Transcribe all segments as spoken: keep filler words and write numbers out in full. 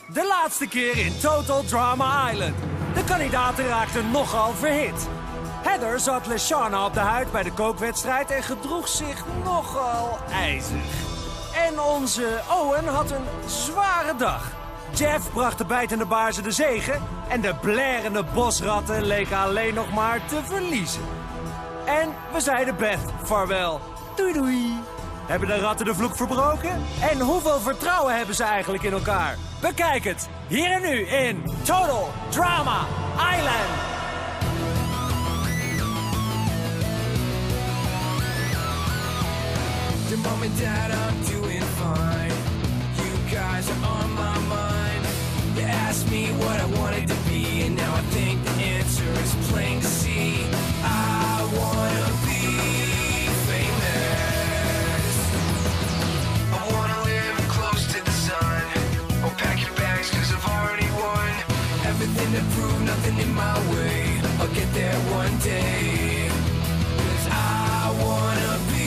De laatste keer in Total Drama Island. De kandidaten raakten nogal verhit. Heather zat LeShawna op de huid bij de kookwedstrijd en gedroeg zich nogal ijzig. En onze Owen had een zware dag. Jeff bracht de bijtende baarzen de zege en de blerende bosratten leken alleen nog maar te verliezen. En we zeiden Beth vaarwel. Doei doei. Hebben de ratten de vloek verbroken? En hoeveel vertrouwen hebben ze eigenlijk in elkaar? Bekijk het hier en nu in Total Drama Island. Dear mom and dad, I'm doing fine. You guys are on my mind. You asked me what I wanted to be, and now I think the answer is plain to see. I wanna be famous. I wanna live close to the sun. Oh, pack your bags, cause I've already won. Everything to prove, nothing in my way. I'll get there one day. Cause I wanna be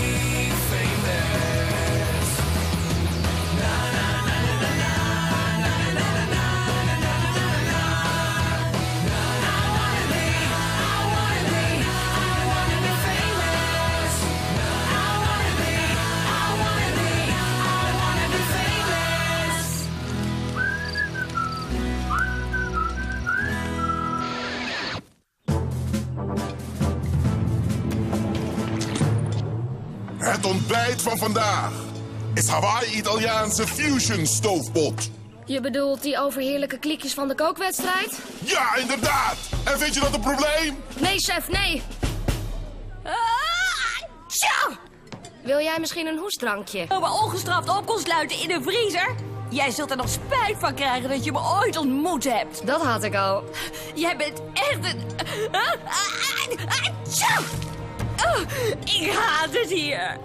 Het ontbijt van vandaag is Hawaii-Italiaanse fusion stoofpot. Je bedoelt die overheerlijke klikjes van de kookwedstrijd? Ja, inderdaad. En vind je dat een probleem? Nee, chef, nee. Ah, tja! Wil jij misschien een hoestdrankje? Maar ongestraft op kon sluiten in de vriezer? Jij zult er nog spijt van krijgen dat je me ooit ontmoet hebt. Dat had ik al. Jij bent echt een... Ah, ah, ah, tja! Oh, ik haat het hier.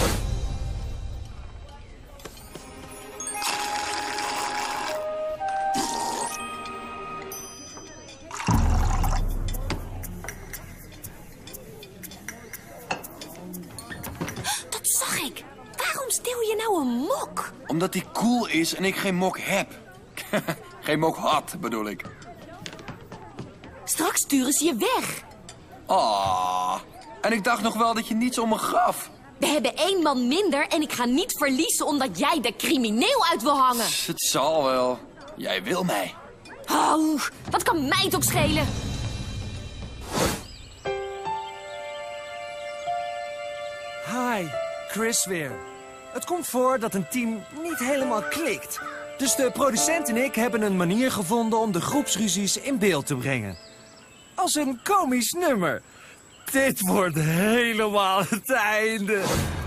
Dat zag ik. Waarom stil je nou een mok? Omdat die cool is en ik geen mok heb. Geen mok had, bedoel ik. Straks sturen ze je weg. Ah, en ik dacht nog wel dat je niets om me gaf. We hebben één man minder en ik ga niet verliezen omdat jij de crimineel uit wil hangen. Het zal wel. Jij wil mij. Oh, wat kan mij het ook schelen? Hi, Chris weer. Het komt voor dat een team niet helemaal klikt. Dus de producent en ik hebben een manier gevonden om de groepsruzies in beeld te brengen. Als een komisch nummer. Dit wordt helemaal het einde.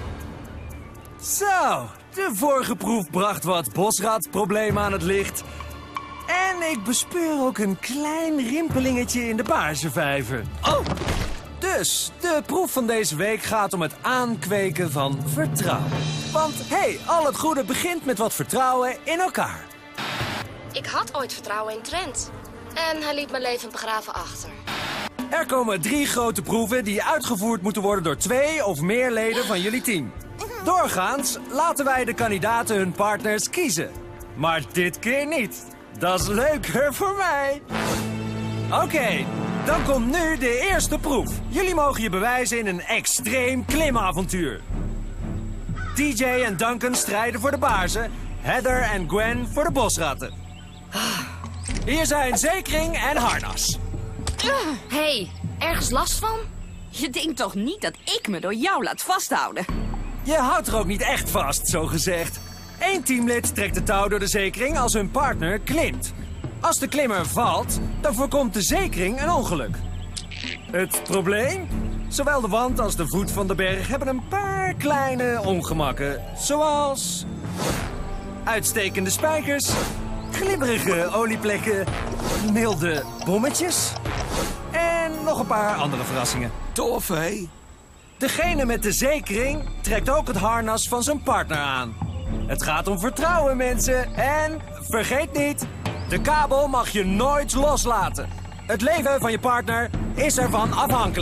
Zo, de vorige proef bracht wat bosratproblemen aan het licht. En ik bespeur ook een klein rimpelingetje in de baarzenvijver. Oh! Dus, de proef van deze week gaat om het aankweken van vertrouwen. Want, hé, hey, al het goede begint met wat vertrouwen in elkaar. Ik had ooit vertrouwen in Trent. En hij liet mijn leven begraven achter. Er komen drie grote proeven die uitgevoerd moeten worden door twee of meer leden van jullie team. Doorgaans laten wij de kandidaten hun partners kiezen. Maar dit keer niet. Dat is leuker voor mij. Oké, okay, dan komt nu de eerste proef. Jullie mogen je bewijzen in een extreem klimavontuur. D J en Duncan strijden voor de baarzen. Heather en Gwen voor de bosratten. Hier zijn zekering en harnas. Hey, ergens last van? Je denkt toch niet dat ik me door jou laat vasthouden? Je houdt er ook niet echt vast, zo gezegd. Eén teamlid trekt de touw door de zekering als hun partner klimt. Als de klimmer valt, dan voorkomt de zekering een ongeluk. Het probleem? Zowel de wand als de voet van de berg hebben een paar kleine ongemakken. Zoals uitstekende spijkers, glibberige olieplekken, milde bommetjes en nog een paar andere verrassingen. Tof, hé? Degene met de zekering trekt ook het harnas van zijn partner aan. Het gaat om vertrouwen, mensen. En vergeet niet, de kabel mag je nooit loslaten. Het leven van je partner is ervan afhankelijk.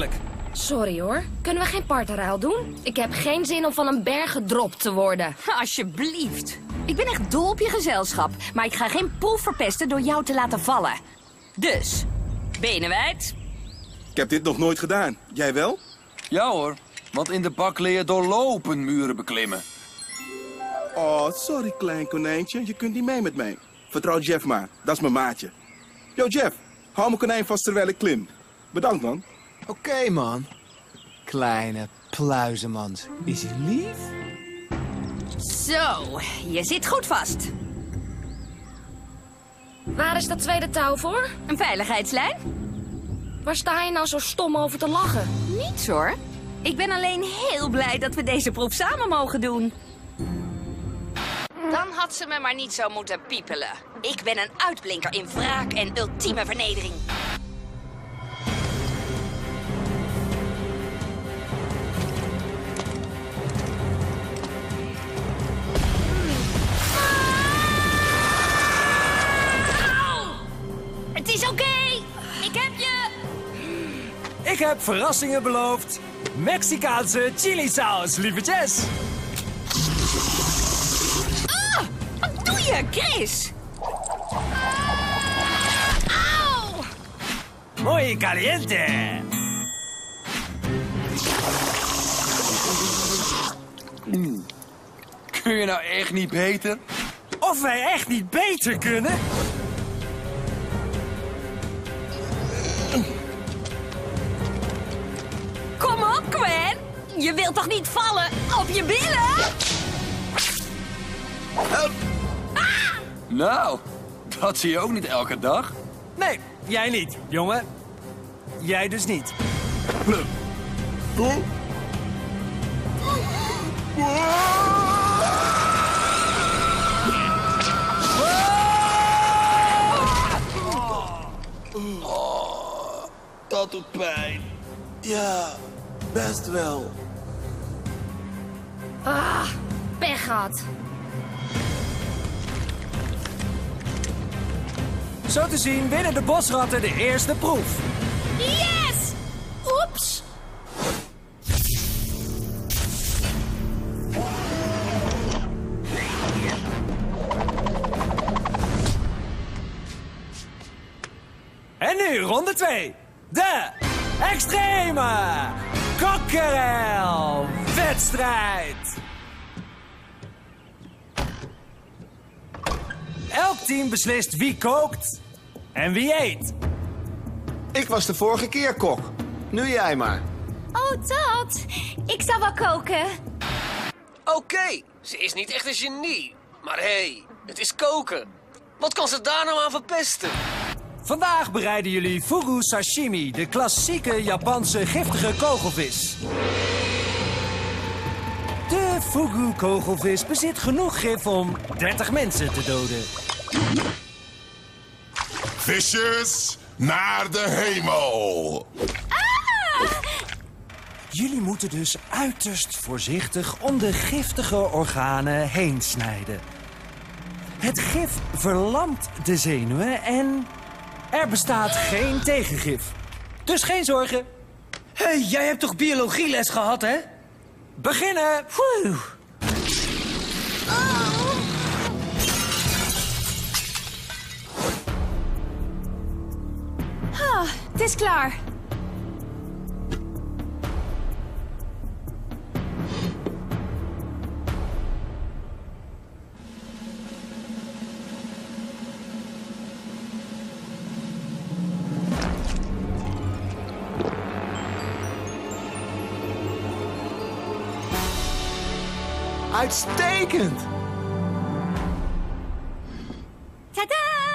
Sorry hoor, kunnen we geen partenruil doen? Ik heb geen zin om van een berg gedropt te worden. Alsjeblieft. Ik ben echt dol op je gezelschap, maar ik ga geen proef verpesten door jou te laten vallen. Dus, benen wijd. Ik heb dit nog nooit gedaan. Jij wel? Ja hoor, want in de bak leer je doorlopen muren beklimmen. Oh, sorry klein konijntje. Je kunt niet mee met mij. Vertrouw Jeff maar. Dat is mijn maatje. Yo Jeff, hou mijn konijn vast terwijl ik klim. Bedankt man. Oké, okay, man. Kleine pluizenmans. Is hij lief? Zo, je zit goed vast. Waar is dat tweede touw voor? Een veiligheidslijn? Waar sta je nou zo stom over te lachen? Niets hoor. Ik ben alleen heel blij dat we deze proef samen mogen doen. Dan had ze me maar niet zo moeten piepelen. Ik ben een uitblinker in wraak en ultieme vernedering. Het is oké. Okay. Ik heb je. Ik heb verrassingen beloofd. Mexicaanse chilisaus, lieve Jess. Ah, wat doe je, Chris? Auw! Muy caliente. Mm. Kun je nou echt niet beter? Of wij echt niet beter kunnen? Kom op, Gwen. Je wilt toch niet vallen op je billen? Help. Ah! Nou, dat zie je ook niet elke dag. Nee, jij niet, jongen. Jij dus niet. Oh, dat doet pijn. Ja, best wel. Ah, pech gehad. Zo te zien winnen de bosratten de eerste proef. Yes! Oeps! En nu ronde twee. De extreme kokkerel-wedstrijd. Elk team beslist wie kookt en wie eet. Ik was de vorige keer kok. Nu jij maar. Oh, dat. Ik zou wel koken. Oké, okay, ze is niet echt een genie. Maar hé, hey, het is koken. Wat kan ze daar nou aan verpesten? Vandaag bereiden jullie fugu sashimi, de klassieke Japanse giftige kogelvis. De fugu kogelvis bezit genoeg gif om dertig mensen te doden. Visjes naar de hemel. Ah! Jullie moeten dus uiterst voorzichtig om de giftige organen heen snijden. Het gif verlamt de zenuwen en er bestaat geen tegengif. Dus geen zorgen. Hé, hey, jij hebt toch biologieles gehad, hè? Beginnen! Woe. Oh. Ah, het is klaar. Uitstekend! Tadaa!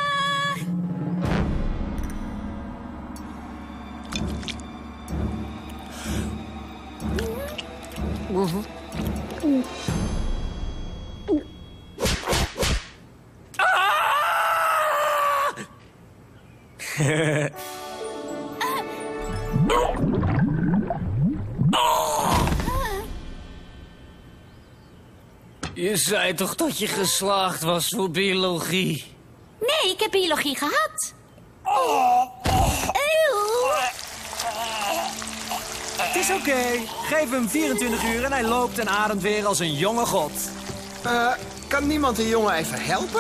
Je zei toch dat je geslaagd was voor biologie? Nee, ik heb biologie gehad. Oh. Eeuw. Het is oké. Geef hem vierentwintig uur en hij loopt en ademt weer als een jonge god. Eh, kan niemand de jongen even helpen?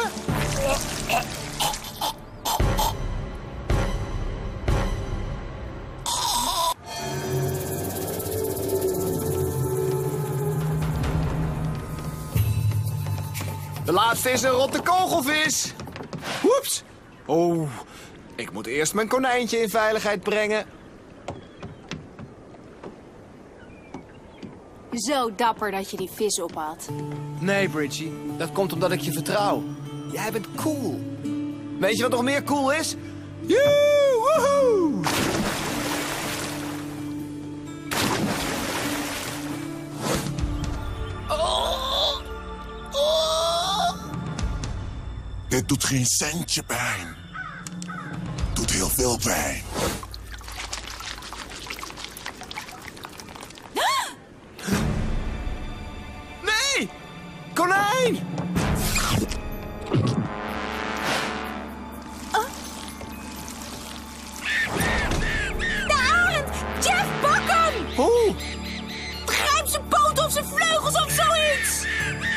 De laatste is een rotte kogelvis. Oeps. Oh, ik moet eerst mijn konijntje in veiligheid brengen. Zo dapper dat je die vis op had. Nee, Bridgie, dat komt omdat ik je vertrouw. Jij bent cool. Weet je wat nog meer cool is? Joe, woehoe! Oh. Oh. Dit doet geen centje pijn. Doet heel veel pijn. Nee! Konijn! De arend! Jeff, pak hem! Hoe? Grijp zijn poot of zijn vleugels of zoiets!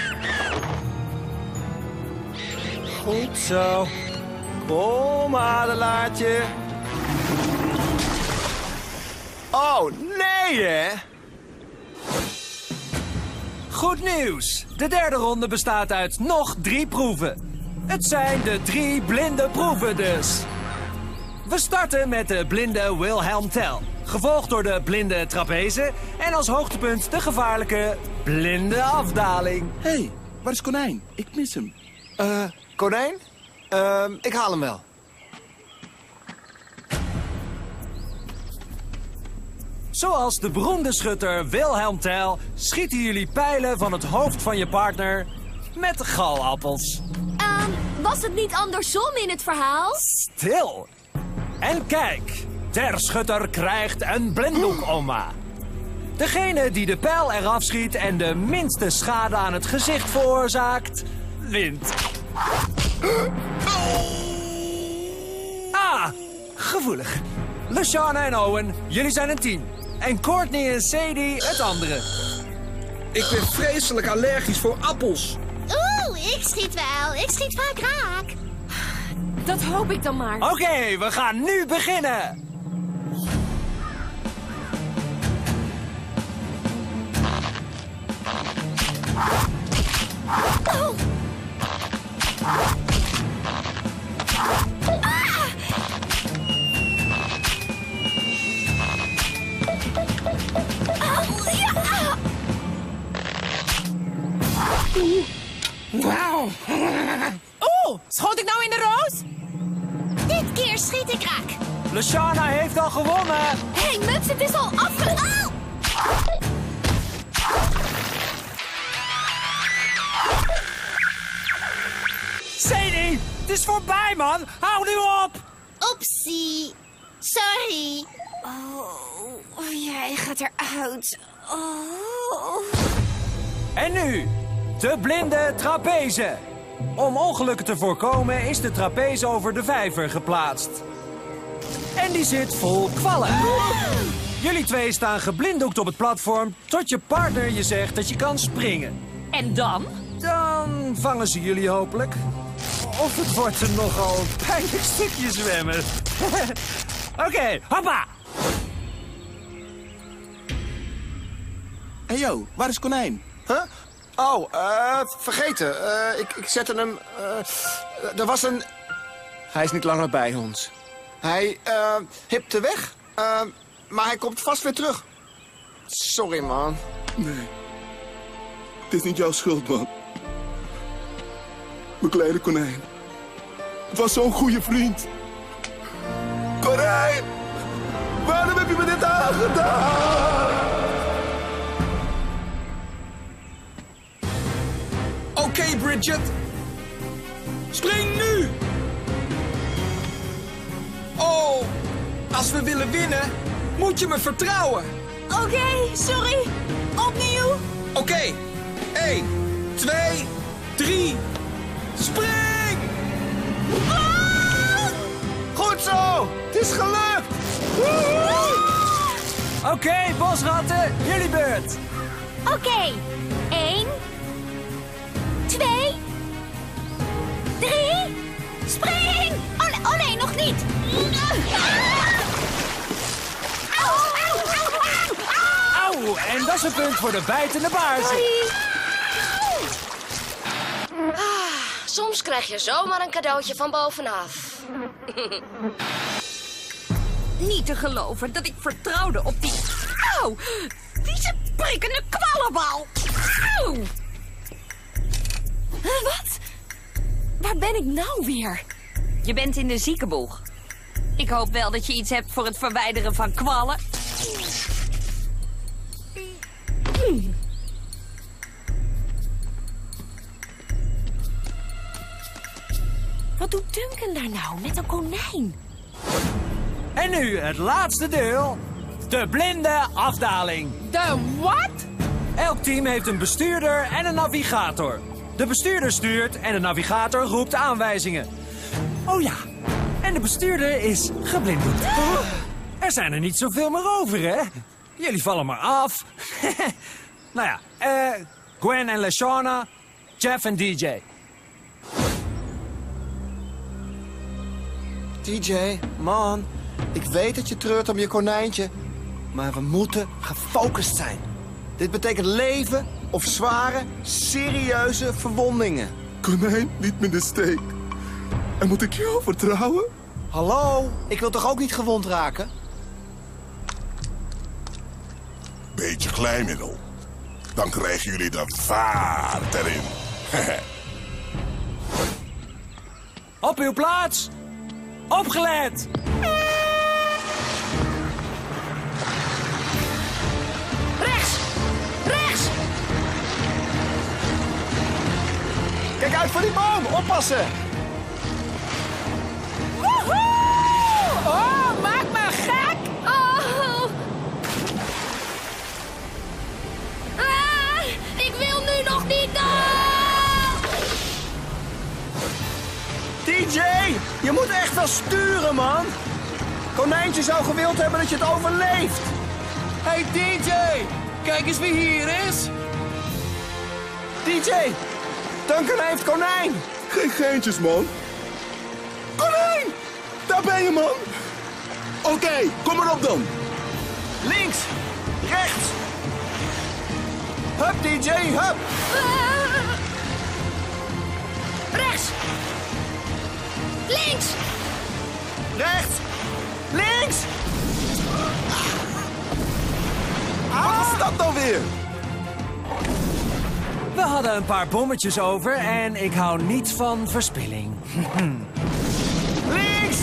Goed zo. Kom, adelaartje. Oh, nee hè? Goed nieuws. De derde ronde bestaat uit nog drie proeven. Het zijn de drie blinde proeven dus. We starten met de blinde Wilhelm Tell. Gevolgd door de blinde trapeze. En als hoogtepunt de gevaarlijke blinde afdaling. Hé, hey, waar is Konijn? Ik mis hem. Eh, konijn? Ehm, ik haal hem wel. Zoals de beroemde schutter Wilhelm Tell schieten jullie pijlen van het hoofd van je partner met galappels. Ehm, was het niet andersom in het verhaal? Stil! En kijk, ter schutter krijgt een blinddoek, oma. Degene die de pijl eraf schiet en de minste schade aan het gezicht veroorzaakt, wint. Ah, gevoelig. LeShawna en Owen, jullie zijn een team. En Courtney en Sadie het andere. Ik ben vreselijk allergisch voor appels. Oeh, ik schiet wel. Ik schiet vaak raak. Dat hoop ik dan maar. Oké, okay, we gaan nu beginnen. Oh. Wauw. Oeh, schoot ik nou in de roos? Dit keer schiet ik raak. LeShawna heeft al gewonnen. Hé, hey, Muts, het is al afge... Oh! Sadie, het is voorbij, man. Hou nu op. Oepsie. Sorry. Oh, jij gaat eruit. Oh. En nu, de blinde trapeze. Om ongelukken te voorkomen is de trapeze over de vijver geplaatst. En die zit vol kwallen. Jullie twee staan geblinddoekt op het platform tot je partner je zegt dat je kan springen. En dan? Dan vangen ze jullie hopelijk. Of het wordt een nogal pijnlijk stukje zwemmen. Oké, okay, hoppa! Hé hey, yo, waar is Konijn? Huh? Oh, eh, vergeten. Eh, ik, ik zette hem... eh, er was een... Hij is niet langer bij ons. Hij eh hipte weg, eh, maar hij komt vast weer terug. Sorry, man. Nee. Het is niet jouw schuld, man. Mijn kleine Konijn. Het was zo'n goede vriend. Konijn! Waarom heb je me dit aangedaan? Oké, okay, Bridget. Spring nu! Oh, als we willen winnen, moet je me vertrouwen. Oké, okay, sorry. Opnieuw. Oké, okay. één, twee, drie, spring! Ah! Goed zo! Het is gelukt! Oké, okay, bosratten, jullie beurt. Oké. Okay. Eén. Twee. Drie. Spring! Oh, nee, oh nee, nog niet. Au, au, au, au, au. Auw, en dat is een punt voor de bijtende baarzen. Ah, soms krijg je zomaar een cadeautje van bovenaf. Niet te geloven dat ik vertrouwde op die... Auw! Die prikkende kwallenbal! Auw! Wat? Waar ben ik nou weer? Je bent in de ziekenboeg. Ik hoop wel dat je iets hebt voor het verwijderen van kwallen. Hmm. Wat doet Duncan daar nou met een konijn? En nu het laatste deel. De blinde afdaling. De wat? Elk team heeft een bestuurder en een navigator. De bestuurder stuurt en de navigator roept aanwijzingen. Oh ja, en de bestuurder is geblinddoekt. Oh, er zijn er niet zoveel meer over, hè? Jullie vallen maar af. Nou ja, eh, Gwen en Lashana, Jeff en D J. D J, man, ik weet dat je treurt om je konijntje, maar we moeten gefocust zijn. Dit betekent leven of zware, serieuze verwondingen. Konijn, liet me in de steek. En moet ik jou vertrouwen? Hallo, ik wil toch ook niet gewond raken? Beetje glijmiddel. Dan krijgen jullie de vaart erin. Op uw plaats. Opgelet. Rechts. Rechts. Kijk uit voor die boom, oppassen! Woehoe! Oh, maak me gek! Oh. Ah, ik wil nu nog niet dood. D J, je moet echt wel sturen, man! Konijntje zou gewild hebben dat je het overleeft. Hey D J, kijk eens wie hier is. D J, Duncan heeft konijn. Geen geintjes, man. Konijn! Daar ben je, man. Oké, okay, kom maar op dan. Links, rechts. Hup, D J, hup. Ah. Rechts. Links. Rechts, links. Wat is dat nou weer? We hadden een paar bommetjes over en ik hou niet van verspilling. Links!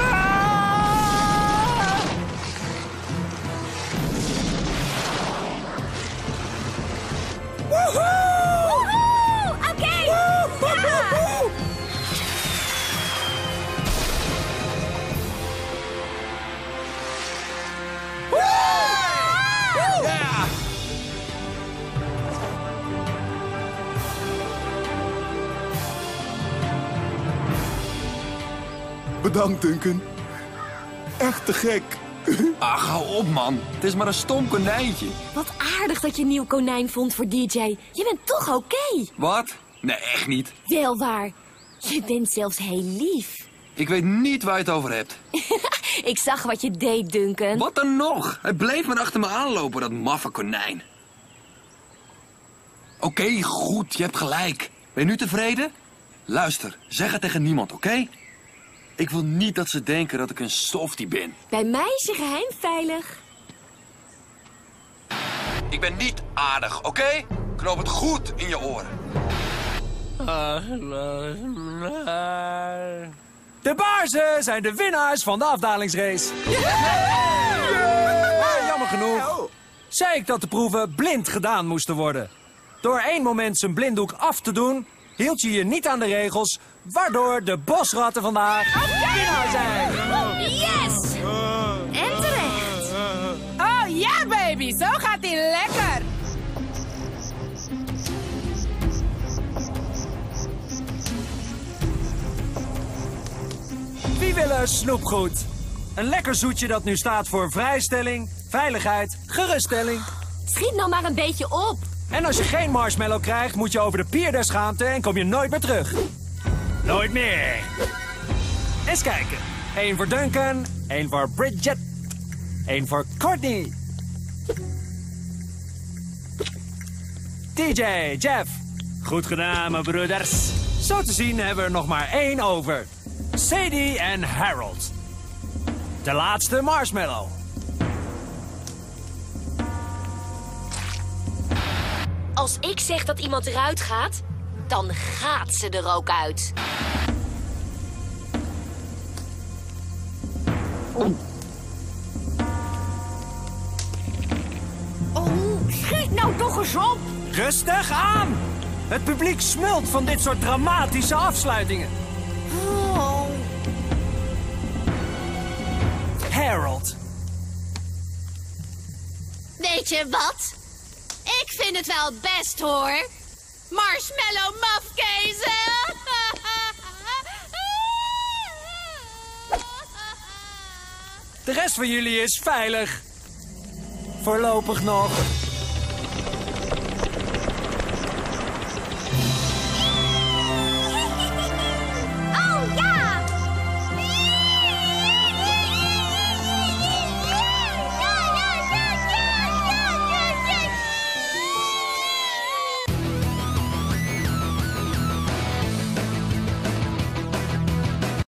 Woehoe! Oké! Ja! Ja! Bedankt, Duncan. Echt te gek. Ach, hou op, man. Het is maar een stom konijntje. Wat aardig dat je een nieuw konijn vond voor D J. Je bent toch oké? Okay? Wat? Nee, echt niet. Wel waar. Je bent zelfs heel lief. Ik weet niet waar je het over hebt. Ik zag wat je deed, Duncan. Wat dan nog? Hij bleef maar achter me aanlopen, dat maffe konijn. Oké, okay, goed, je hebt gelijk. Ben je nu tevreden? Luister, zeg het tegen niemand, oké? Okay? Ik wil niet dat ze denken dat ik een softie ben. Bij mij is je geheim veilig. Ik ben niet aardig, oké? Okay? Knoop het goed in je oren. De baarzen zijn de winnaars van de afdalingsrace. Maar jammer genoeg zei ik dat de proeven blind gedaan moesten worden. Door één moment zijn blinddoek af te doen, hield je je niet aan de regels, waardoor de bosratten vandaag winnaar zijn. Yes! En terecht. Oh ja, baby, zo gaat hij lekker. Wie wil er snoepgoed? Een lekker zoetje dat nu staat voor vrijstelling, Veiligheid, geruststelling. Schiet nou maar een beetje op. En als je geen marshmallow krijgt, moet je over de pier der schaamte en kom je nooit meer terug. Nooit meer. Eens kijken. Eén voor Duncan, één voor Bridget, één voor Courtney. T J, Jeff. Goed gedaan, mijn broeders. Zo te zien hebben we er nog maar één over. Sadie en Harold. De laatste marshmallow. Als ik zeg dat iemand eruit gaat, dan gaat ze er ook uit. Oh, schiet nou toch eens op. Rustig aan! Het publiek smult van dit soort dramatische afsluitingen. Oh. Harold. Weet je wat? Ik vind het wel best, hoor. Marshmallow mafkezen. De rest van jullie is veilig. Voorlopig nog.